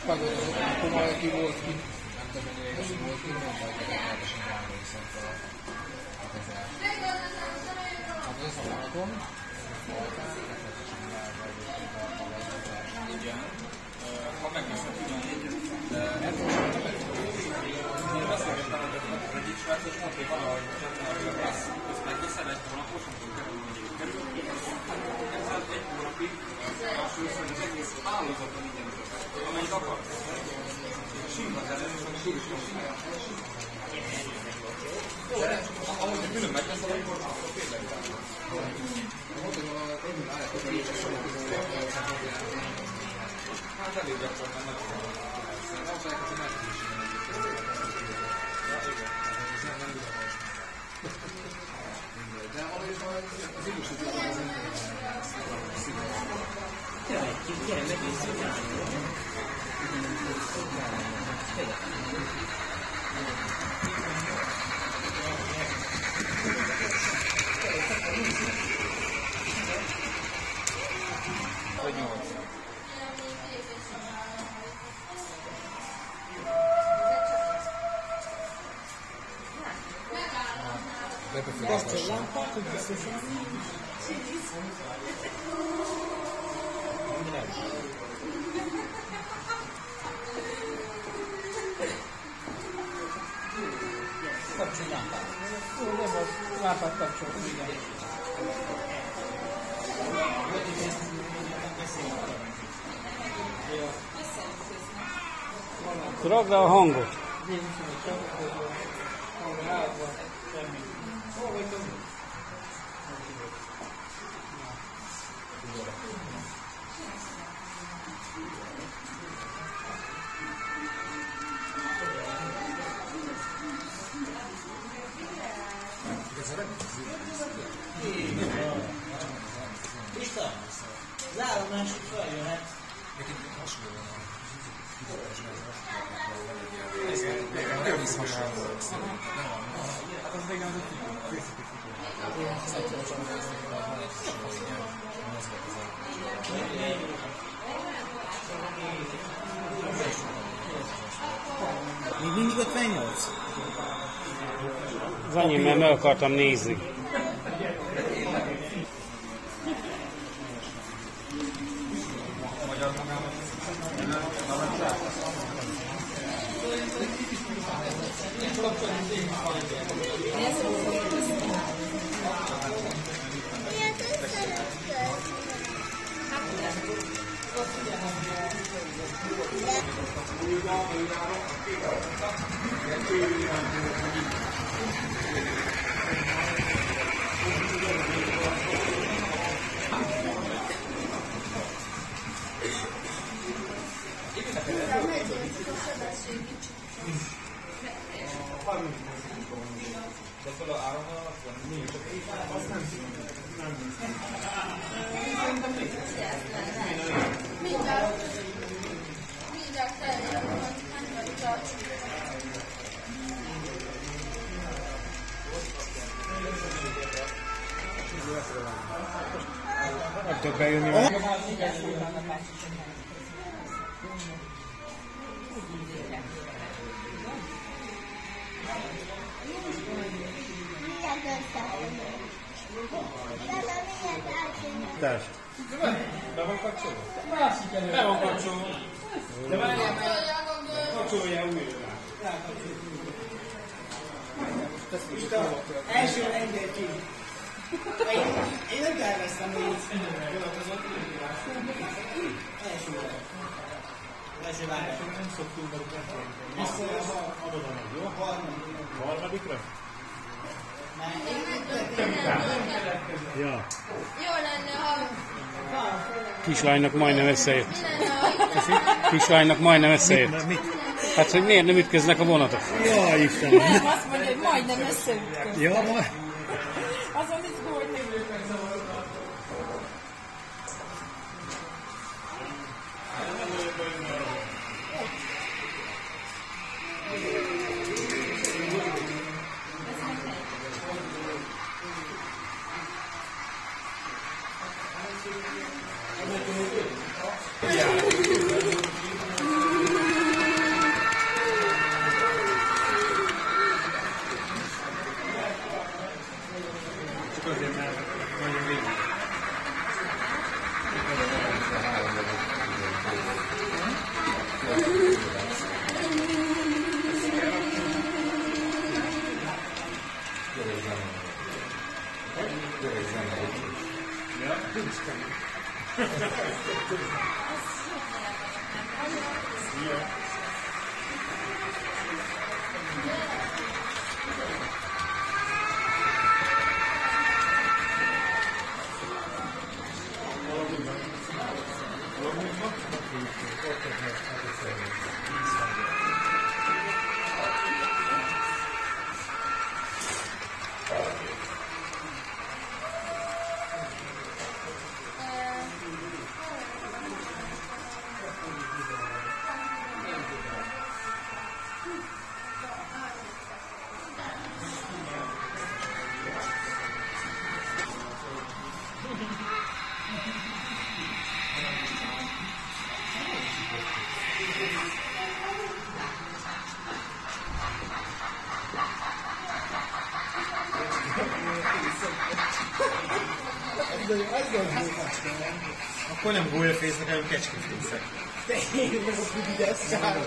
akkor majd ki volt ki, nem tudom, hogy ki volt ki, nem vagy teljesen rára viszont a kezel. Hát ez a Marathon, voltál, természetesen elvárjuk a magas. Igen. Ha megveszem ugyanígy, de én beszélgettem, hogy egyik svájcos mondta, hogy valahogy januárra lesz, ezt megveszem egy hónapos, amikor kerül, ezzel egy hónapig elsőször az egész hálózaton ingyen utasd, amennyit akarsz. Simban ellen, és akkor is van. De ahogy külön megveszem, akkor tényleg van. Mondom, hogy én állják, hogy nincs Hát elég gyakran, nem nagyon van. nem tudják, hogy már is nem világos. De valahogy az idős időben az emberben szigorú. Gyere, megnézzük rá. Vagy 8. Basta il lampato di Stefano. Kapcsolj lámpát. Jó, nem az lámpát kapcsolni, igen. Rakd le a hangot. Pista, zárom másik feljöhet. Nem is hasonló. Hát az még nem az Még mindig 58? Az annyi, mert meg akartam nézni. magyar magámat. De fel a árammal van, nincs. Azt nem Nem tudok bejönni. Tárgy. Be van kapcsolva? Be van kapcsolva. De várjál meg! Kapcsolja újra. Első engedj ki. Én nem terveztem, hogy így vonatkozott. Első várjál. Nem szoktunk megtenni. Ezt Adod a meg, jó? Harmadikra? Ja. Jó lenne, ha... Kislánynak majdnem összejött. Kislánynak majdnem összejött. Hát, hogy miért nem ütköznek a vonatok? Jaj, Istenem! Nem, azt mondja, hogy majdnem összeütköztek. Ja, majd. Azon izgulni. Akkor nem gólyafésznek, hanem kecskefészek. Tényleg, hogy vigyázz sárga.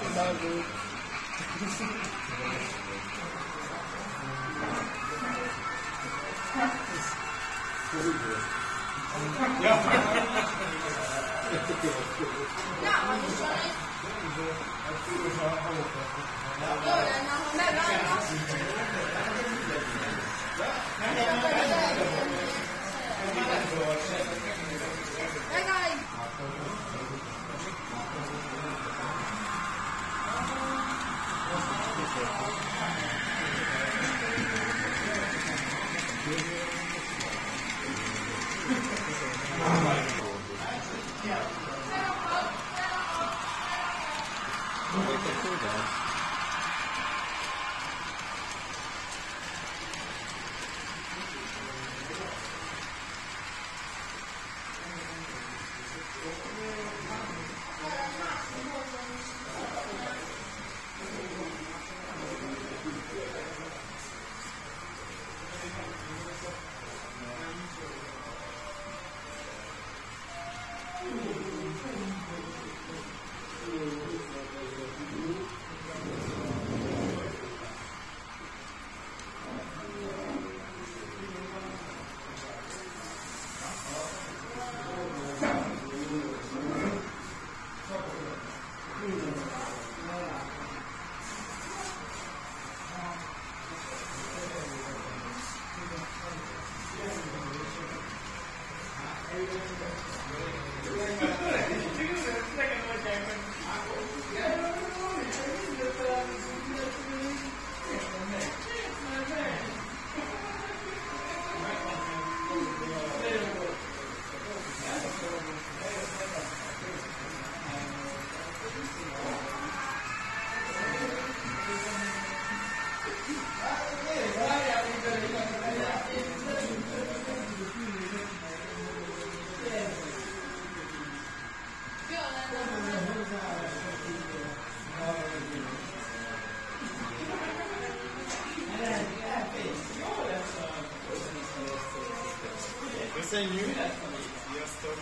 Köszönjük! Sziasztok!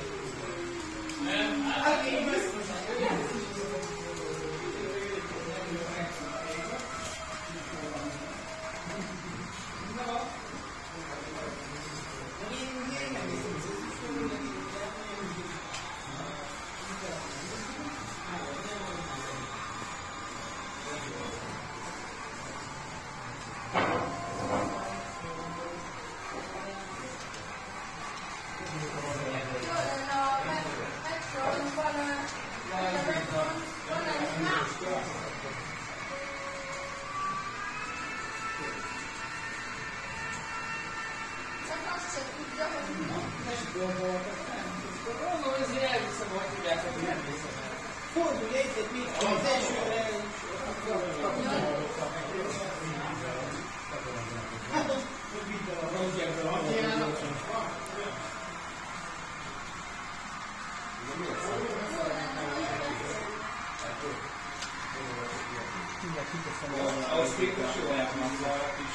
Ahhoz képest jó elmondják is.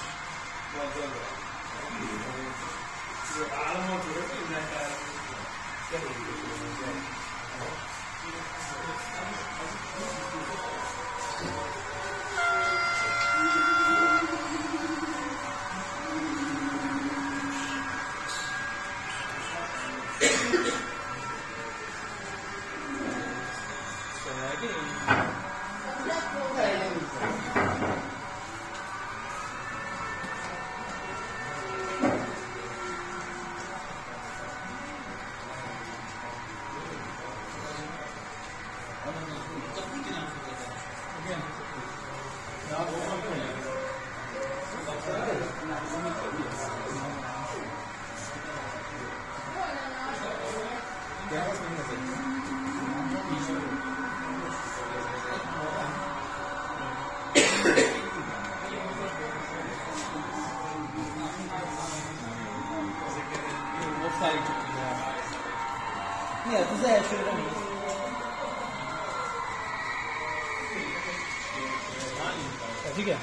Államot rövidnek el. Miért? Az elsőre mi? Ez igen?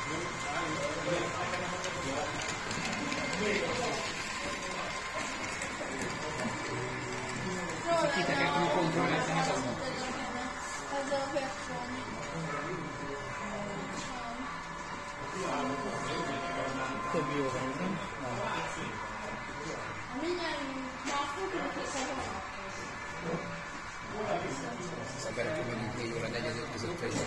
Kiteket tudunk kontrollezni, az Ez a verseny. Több jó van, nem? Mindjárt már fogjuk összehozni. az emberek, hogy mondjuk 4 óra 4 között egy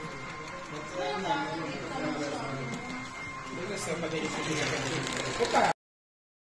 Összeakad egyébként. Hoppá!